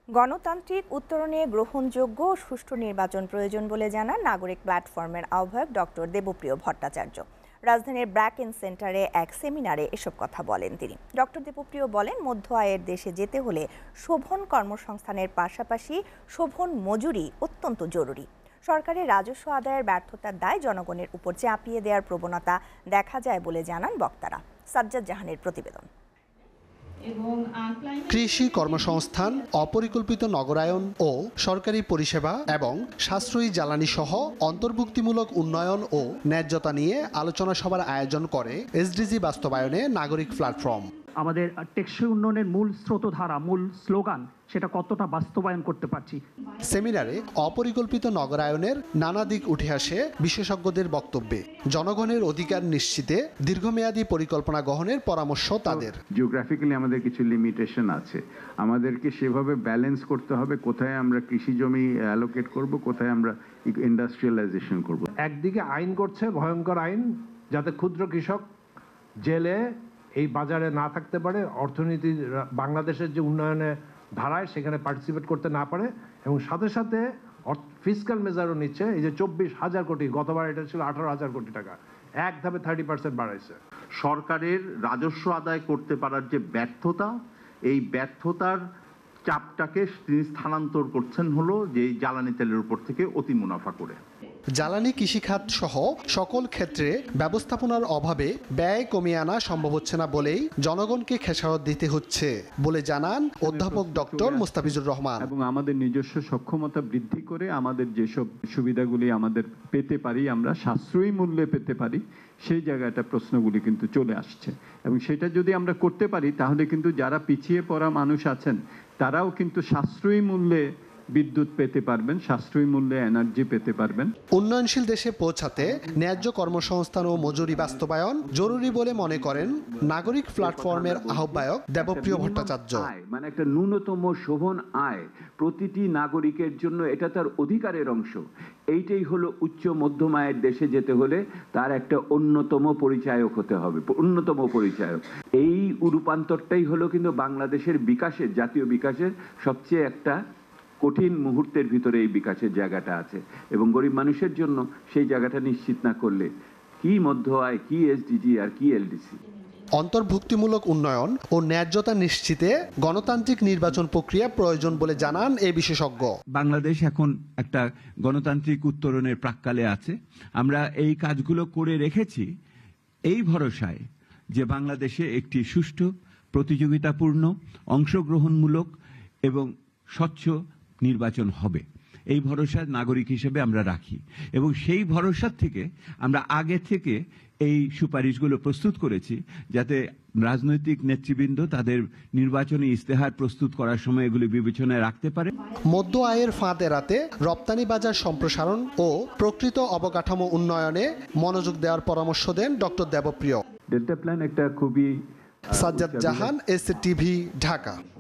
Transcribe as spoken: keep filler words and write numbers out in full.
গণতান্ত্রিক উত্তরণে গ্রহণযোগ্য ও সুষ্ঠু নির্বাচন প্রয়োজন বলে জানান নাগরিক প্ল্যাটফর্মের আহ্বায়ক ডক্টর দেবপ্রিয় ভট্টাচার্য। রাজধানীর ব্র্যাকেন সেন্টারে এক সেমিনারে এসব কথা বলেন তিনি। ডক্টর দেবপ্রিয় বলেন, মধ্য আয়ের দেশে যেতে হলে শোভন কর্মসংস্থানের পাশাপাশি শোভন মজুরি অত্যন্ত জরুরি। সরকারের রাজস্ব আদায়ের ব্যর্থতার দায় জনগণের উপর চাপিয়ে দেওয়ার প্রবণতা দেখা যায় বলে জানান বক্তারা। সাজ্জাদ জাহানের প্রতিবেদন। কৃষি কর্মসংস্থান, অপরিকল্পিত নগরায়ন ও সরকারি পরিষেবা এবং সাশ্রয়ী জ্বালানি সহ অন্তর্ভুক্তিমূলক উন্নয়ন ও ন্যায্যতা নিয়ে আলোচনা সভার আয়োজন করে এসডিজি বাস্তবায়নে নাগরিক প্ল্যাটফর্ম। আমাদের টেকসই উন্নয়নের মূল স্রোতধারা, মূল স্লোগান, সেটা কতটা বাস্তবায়ন করতে পারছি। সেমিনারে অপরিকল্পিত নগরায়নের নানা দিক উঠে আসে বিশেষজ্ঞদের বক্তব্যে। জনগণের অধিকার নিশ্চিতে দীর্ঘমেয়াদী পরিকল্পনা গ্রহণের পরামর্শ তাদের। জিওগ্রাফিক্যালি আমাদের কিছু লিমিটেশন আছে, আমাদেরকে সেভাবে ব্যালেন্স করতে হবে, কোথায় আমরা কৃষি জমি অ্যালোকেট করব, কোথায় আমরা ইন্ডাস্ট্রিয়ালাইজেশন করব। একদিকে আইন করছে ভয়ঙ্কর আইন, যাতে ক্ষুদ্র কৃষক জেলে এই বাজারে না থাকতে পারে, অর্থনীতি বাংলাদেশের যে উন্নয়নে ধারায় সেখানে পার্টিসিপেট করতে না পারে, এবং সাথে সাথে ফিসক্যাল মেজারও নিচ্ছে। এই যে চব্বিশ হাজার কোটি, গতবার এটা ছিল আঠারো হাজার কোটি টাকা, এক ধাপে থার্টি পার্সেন্ট বাড়াইছে। সরকারের রাজস্ব আদায় করতে পারার যে ব্যর্থতা, এই ব্যর্থতার চাপটাকে তিনি স্থানান্তর করছেন হলো যে জ্বালানি তেলের উপর থেকে অতি মুনাফা করে। জ্বালানি, কৃষিখাত সহ সকল ক্ষেত্রে ব্যবস্থাপনার অভাবে ব্যয় কমিয়ে আনা সম্ভব হচ্ছে না বলেই জনগণকে খেসারত দিতে হচ্ছে বলে জানান অধ্যাপক ডক্টর মুস্তাফিজুর রহমান। এবং আমাদের নিজস্ব সক্ষমতা বৃদ্ধি করে আমাদের যেসব সুবিধাগুলি আমাদের পেতে পারি, আমরা সাশ্রয়ী মূল্যে পেতে পারি, সেই জায়গাটা প্রশ্নগুলি কিন্তু চলে আসছে। এবং সেটা যদি আমরা করতে পারি তাহলে কিন্তু যারা পিছিয়ে পড়া মানুষ আছেন তারাও কিন্তু সাশ্রয়ী মূল্যে বিদ্যুৎ পেতে পারবেন, সাশ্রয়ী মূল্যে এনার্জি পেতে পারবেন। উন্নয়নশীল দেশে পৌঁছাতে ন্যায্য কর্মসংস্থান ও মজুরি বাস্তবায়ন জরুরি বলে মনে করেন নাগরিক প্ল্যাটফর্মের আহ্বায়ক দেবপ্রিয় ভট্টাচার্য। মানে একটা ন্যূনতম শোভন আয় প্রতিটি নাগরিকের জন্য, এটা তার অধিকারের অংশ। এইটাই হলো উচ্চ মধ্যম আয়ের দেশে যেতে হলে তার একটা অন্যতম পরিচায়ক হতে হবে, অন্যতম পরিচায়ক। এই রূপান্তরটাই হলো কিন্তু বাংলাদেশের বিকাশের, জাতীয় বিকাশের সবচেয়ে একটা কঠিন মুহূর্তের ভিতরে এই বিকাশের জায়গাটা আছে, এবং গরিব মানুষের জন্য সেই জায়গাটা নিশ্চিত না করলে কি মধ্য আয়, কি এসডিজি আর কি এলডিসি। অন্তর্ভুক্তিমূলক উন্নয়ন ও ন্যায্যতা নিশ্চিতে গণতান্ত্রিক নির্বাচন প্রক্রিয়া প্রয়োজন বলে জানান এই বিশেষজ্ঞ। বাংলাদেশ এখন একটা গণতান্ত্রিক উত্তরণের প্রাক্কালে আছে। আমরা এই কাজগুলো করে রেখেছি এই ভরসায় যে বাংলাদেশে একটি সুষ্ঠু, প্রতিযোগিতাপূর্ণ, অংশগ্রহণমূলক এবং স্বচ্ছ নির্বাচন হবে। এই ভরসা নাগরিক হিসেবে আমরা রাখি, এবং সেই ভরসার থেকে আমরা আগে থেকে এই সুপারিশগুলো প্রস্তুত করেছি যাতে রাজনৈতিক নেতৃবৃন্দ তাদের নির্বাচনী ইস্তেহার প্রস্তুত করার সময় এগুলি বিবেচনায় রাখতে পারে। মধ্য আয়ের ফাঁদ এড়াতে রপ্তানি বাজার সম্প্রসারণ ও প্রকৃত অবকাঠামো উন্নয়নে মনোযোগ দেওয়ার পরামর্শ দেন ডক্টর দেবপ্রিয়। ডেল্টা প্ল্যান একটা খুবই। সাজ্জাদ জাহান, এসএটিভি, ঢাকা।